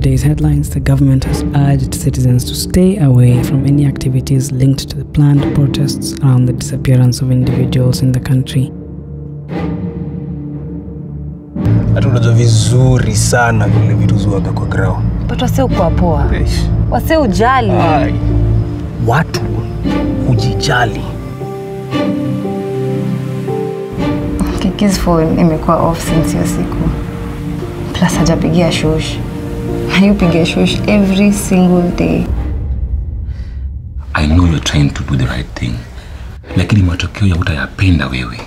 today's headlines, the government has urged citizens to stay away from any activities linked to the planned protests around the disappearance of individuals in the country. Tunajua vizuri sana vile vitu zuaga kwa ground. But wase uko poa. Wase ujali. Watu hujijali. Kiki's phone imekuwa off since hiyo siku. Plus hajapigia shush. Na yupigia shush every single day. I know you're trying to do the right thing. Lakini matokeo ya utayapenda wewe.